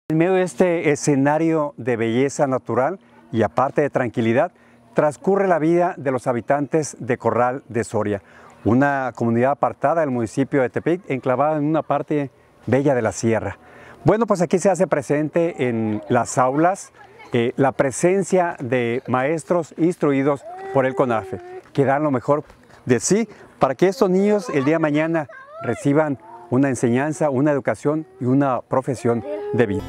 En medio de este escenario de belleza natural y aparte de tranquilidad, transcurre la vida de los habitantes de Corral de Soria, una comunidad apartada del municipio de Tepic, enclavada en una parte bella de la sierra. Bueno, pues aquí se hace presente en las aulas la presencia de maestros instruidos por el CONAFE, que dan lo mejor de sí para que estos niños el día de mañana reciban una enseñanza, una educación y una profesión de vida.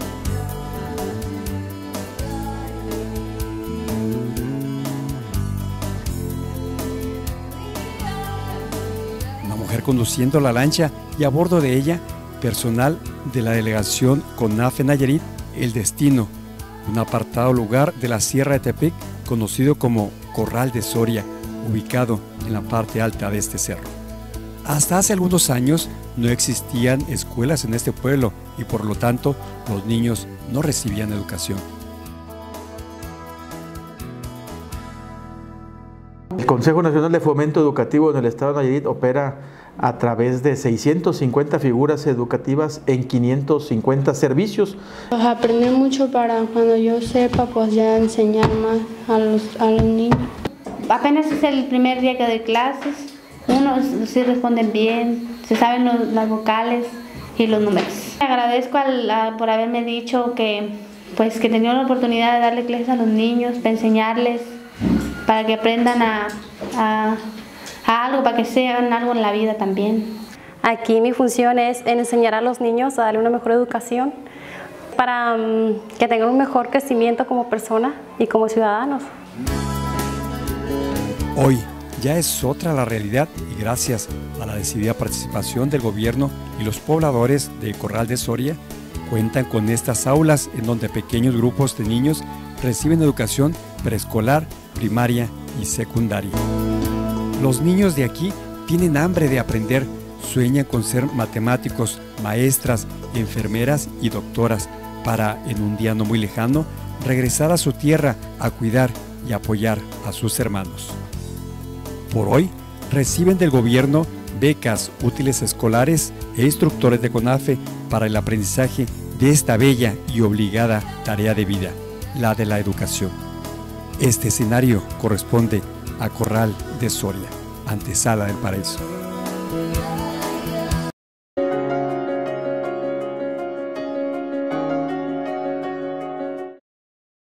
Una mujer conduciendo la lancha y a bordo de ella, personal de la delegación CONAFE Nayarit, El Destino, un apartado lugar de la Sierra de Tepic conocido como Corral de Soria, ubicado en la parte alta de este cerro. Hasta hace algunos años no existían escuelas en este pueblo y por lo tanto los niños no recibían educación. El Consejo Nacional de Fomento Educativo en el Estado de Nayarit opera a través de 650 figuras educativas en 550 servicios. Pues aprender mucho para cuando yo sepa, pues ya enseñar más a los niños. Apenas es el primer día que doy clases, unos sí responden bien, se saben las vocales y los números. Agradezco por haberme dicho que tenía la oportunidad de darle clases a los niños, para enseñarles, para que aprendan a algo, para que sean algo en la vida también. Aquí mi función es enseñar a los niños a darle una mejor educación para que tengan un mejor crecimiento como persona y como ciudadanos. Hoy ya es otra la realidad y gracias a la decidida participación del gobierno y los pobladores de Corral de Soria cuentan con estas aulas en donde pequeños grupos de niños reciben educación preescolar, primaria y secundaria. Los niños de aquí tienen hambre de aprender, sueñan con ser matemáticos, maestras, enfermeras y doctoras para, en un día no muy lejano, regresar a su tierra a cuidar y apoyar a sus hermanos. Por hoy, reciben del gobierno becas, útiles escolares e instructores de CONAFE para el aprendizaje de esta bella y obligada tarea de vida, la de la educación. Este escenario corresponde a Corral de Soria, antesala del paraíso.